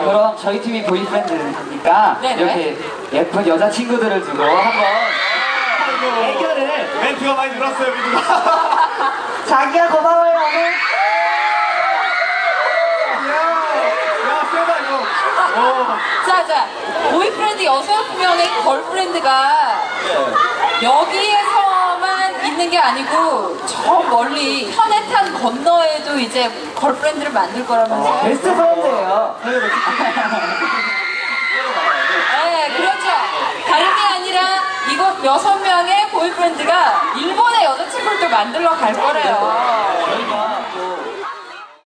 그럼 저희 팀이 보이프렌드니까 이렇게 예쁜 여자친구들을 두고 한번 해결을. 멘트가 많이 늘었어요, 민우가. 자기야 고마워요 오늘. 야, 세다 이거. 자, 보이프렌드 6명의 걸프렌드가 여기에서만 있는 게 아니고 저 멀리 현해탄 건너에도 이제 걸프렌드를 만들 거라면서요? 베스트 프렌드예요. 네, 그렇죠. 다른 게 아니라 이곳 6명의 보이프렌드가 일본의 여자친구를 또 만들러 갈 거래요. 저희가 또